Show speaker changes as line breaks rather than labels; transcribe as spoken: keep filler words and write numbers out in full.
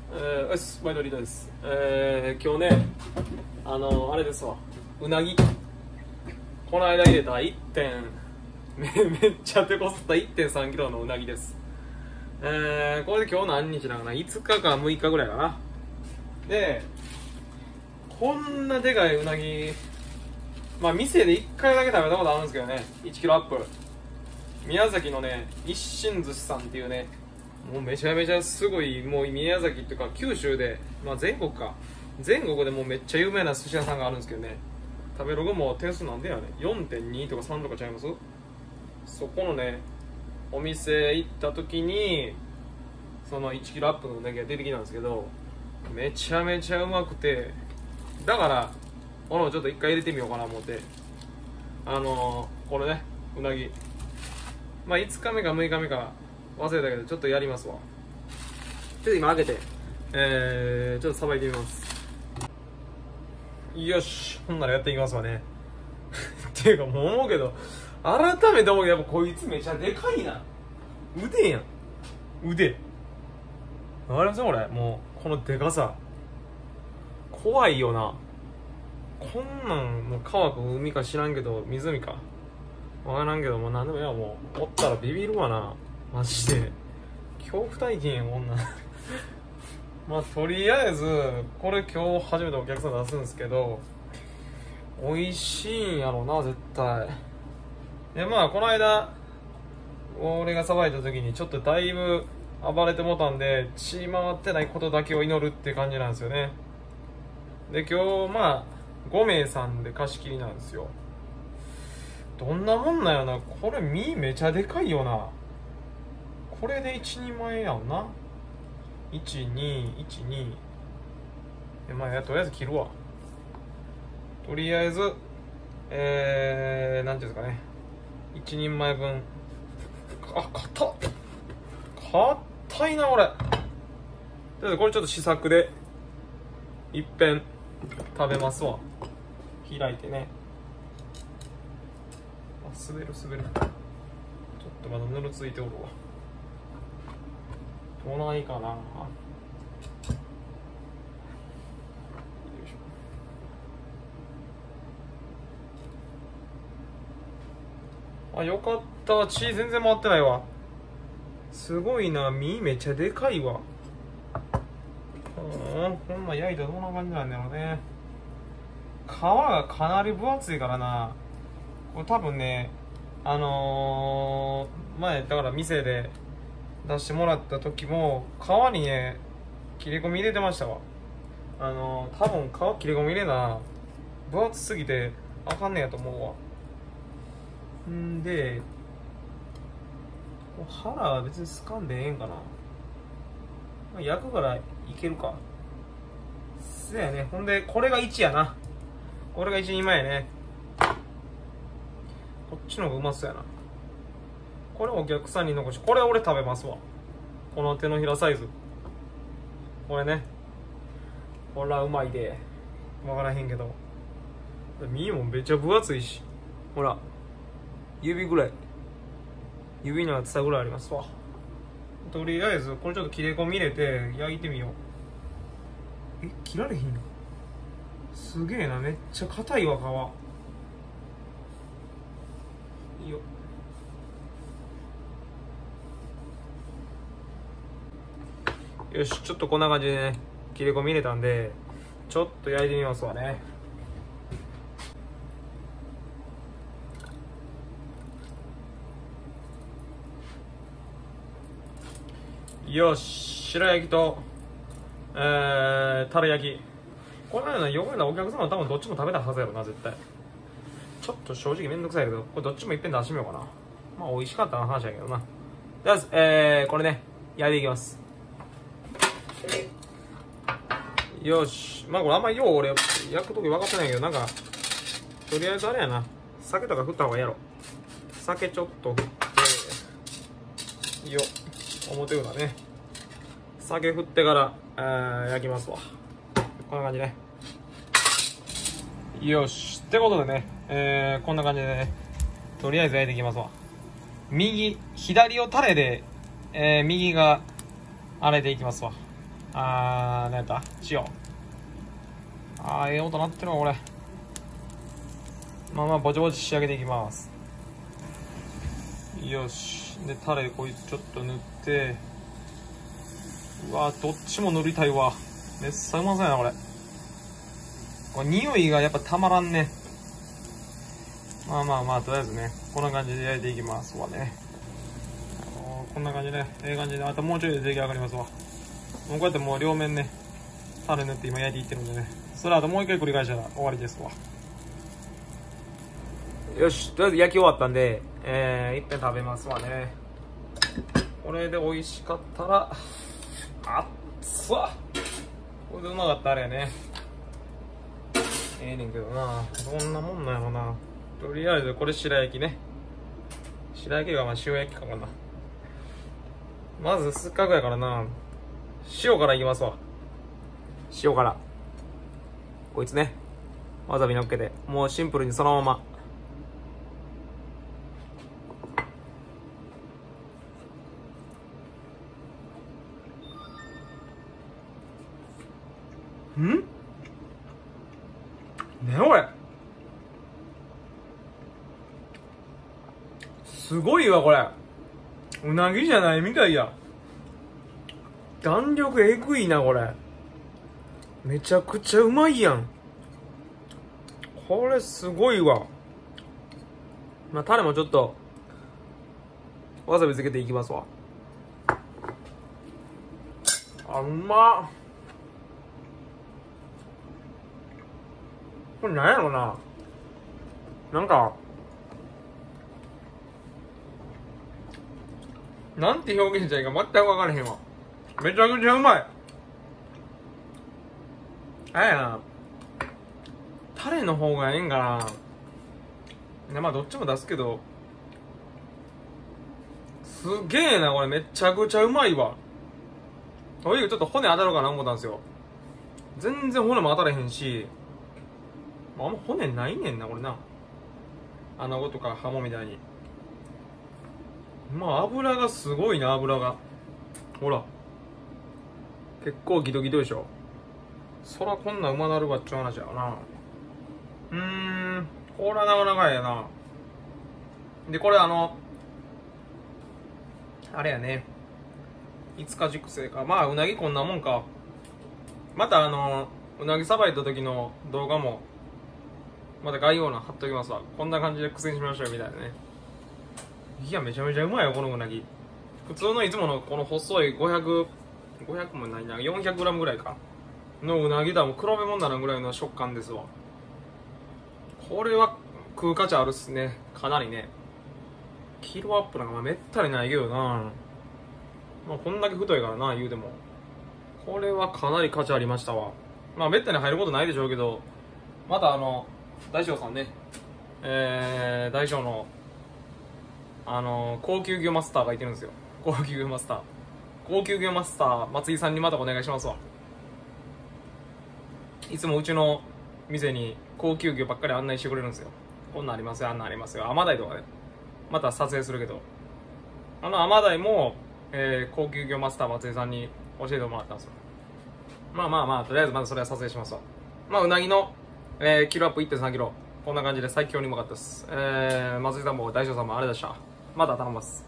えー、よし、毎度リーダーです。えー、今日ね、あのー、あれですわ、うなぎ。この間入れたいってん、め, めっちゃ手こすった いってんさんキロのうなぎです。えー、これで今日何日なのかな、いつかかむいかぐらいかな。で、こんなでかいうなぎ、まあ店でいっかいだけ食べたことあるんですけどね、いちキロアップ。宮崎のね、一心寿司さんっていうね、もうめちゃめちゃすごい、もう宮崎っていうか九州で、まあ全国か、全国でもうめっちゃ有名な寿司屋さんがあるんですけどね、食べログも点数なんでやね、よんてんに とかさんとかちゃいます？そこのね、お店行った時に、そのいちキロアップのうなぎが出てきたんですけど、めちゃめちゃうまくて、だから、このちょっと一回入れてみようかな思って、あのー、これね、うなぎ。まあいつかめかむいかめか忘れたけど、ちょっとやりますわ。ちょっと今開けて、えー、ちょっとさばいてみます。よし、ほんならやっていきますわね。っていうかもう思うけど、改めて思うけど、やっぱこいつめちゃでかいな。腕やん。腕。わかりますこれ。もう、このでかさ。怖いよな。こんなん、もう川か海か知らんけど、湖か。わからんけど、もう何でもいや、もう、おったらビビるわな。マジで。恐怖体験やん、こんなん。まあ、とりあえず、これ今日初めてお客さん出すんですけど、美味しいんやろな、絶対。で、まあ、この間、俺がさばいた時にちょっとだいぶ暴れてもたんで、血回ってないことだけを祈るって感じなんですよね。で、今日、まあ、ごめいさんで貸し切りなんですよ。どんなもんなんやな。これ身めちゃでかいよな。これで一人前やんな。いち、に、いち、に。え、まあ、とりあえず切るわ。とりあえず、えー、なんていうんですかね。一人前分。あ、硬っ。硬いな、これ。とりあえずこれちょっと試作で、いっぺん食べますわ。開いてね。あ、滑る滑る。ちょっとまだぬるついておるわ。どないかな。よいしょ。あ、よかった。血全然回ってないわ。すごいな。身めっちゃでかいわ。うん、こんなん焼いたらどんな感じなんだろうね。皮がかなり分厚いからな。これ多分ね、あのー、前だから店で出してもらった時も皮にね切れ込み入れてましたわ。あのー、多分皮切れ込み入れな分厚すぎてあかんねやと思うわ。んで腹は別にすかんでええんかな。焼くからいけるか。そうやね。ほんでこれがいちやな。これがいちにんまえやね。こっちの方がうまそうやな。これお客さんに残し、これ俺食べますわ。この手のひらサイズ。これね。これはうまいで。わからへんけど。身もめっちゃ分厚いし。ほら。指ぐらい。指の厚さぐらいありますわ。とりあえず、これちょっと切れ込み入れて焼いてみよう。え、切られへんよ。すげえな。めっちゃ硬いわ、皮。いいよ。よし、ちょっとこんな感じでね、切れ込み入れたんで、ちょっと焼いてみますわね。よし、白焼きと、えー、タレ焼き。これね、よくなお客様は多分どっちも食べたはずやろな、絶対。ちょっと正直めんどくさいけど、これどっちもいっぺん出してみようかな。まあ、美味しかったな話やけどな。とりあえず、えー、これね、焼いていきます。よし。まあこれあんまりよう俺焼くとき分かってないけど、なんか、とりあえずあれやな。酒とか振った方がいいやろ。酒ちょっと振って、よ、表裏ね。酒振ってから、えー、焼きますわ。こんな感じね。よし。ってことでね、えー、こんな感じでね、とりあえず焼いていきますわ。右、左をタレで、えー、右が、あれでいきますわ。 あー、なんやった塩。あー、ええ音鳴ってるわ、これ。まあまあ、ぼちぼち仕上げていきます。よし。で、タレこいつちょっと塗って。うわどっちも塗りたいわ。めっさうまそうやな、これ。これ、匂いがやっぱたまらんね。まあまあまあ、とりあえずね、こんな感じで焼いていきますわね。あのー、こんな感じで、ええ感じで、あともうちょいで出来上がりますわ。もうこうやってもう両面ね、タレ塗って今焼いていってるんでね。その後もう一回繰り返したら終わりですわ。よし、とりあえず焼き終わったんで、えー、いっぺん食べますわね。これで美味しかったら、あっつわこれでうまかったらあれやね。ええねんけどな、どんなもんなんやろな。とりあえずこれ白焼きね。白焼きがまあ塩焼きかかな。まずせっかくやからな、塩からいきますわ。塩からこいつね、わさびのっけて、もうシンプルにそのまま。んねおいすごいわこれ。うなぎじゃないみたいや。弾力えぐいなこれ。めちゃくちゃうまいやん。これすごいわ。まあタレもちょっとわさびつけていきますわ。あ、うまっ。これなんやろな、なんかなんて表現したらいいか全く分からへんわ。めちゃくちゃうまい。あれやな、タレの方がええんかな。まあどっちも出すけど、すげえなこれ。めちゃくちゃうまいわ。おいちょっと骨当たるかな思ったんですよ。全然骨も当たらへんし、あんま骨ないねんなこれな。穴子とかハモみたいに。まあ油がすごいな。油がほら結構ギトギトでしょ。そらこんなうまなるわっちゅう話やな。うーん、これはなかなかええな。でこれあのあれやね、いつか熟成か。まあうなぎこんなもんか。またあのうなぎさばいた時の動画もまた概要欄貼っときますわ。こんな感じで苦戦しましょうみたいなね。いやめちゃめちゃうまいよこのうなぎ。普通のいつものこの細いごひゃく、ごひゃくもないな、よんひゃくグラムぐらいかのうなぎとはもう比べ物ならんぐらいの食感ですわ。これは食う価値あるっすね、かなりね。キロアップなんかまあめったにないけどな。まあこんだけ太いからな言うても、これはかなり価値ありましたわ。まあめったに入ることないでしょうけど、またあの大将さんね、えー、大将のあの高級魚マスターがいてるんですよ。高級魚マスター高級魚マスター松井さんにまたお願いしますわ。いつもうちの店に高級魚ばっかり案内してくれるんですよ。こんなんありますよ、あんなんありますよ。アマダイとかね、また撮影するけど、あのアマダイも、えー、高級魚マスター松井さんに教えてもらったんですよ。まあまあまあとりあえずまずそれは撮影しますわ。まあうなぎの、えー、キロアップ いってんさんキロ、こんな感じで最強にうまかったです。えー、松井さんも大将さんもあれでした。また頼みます。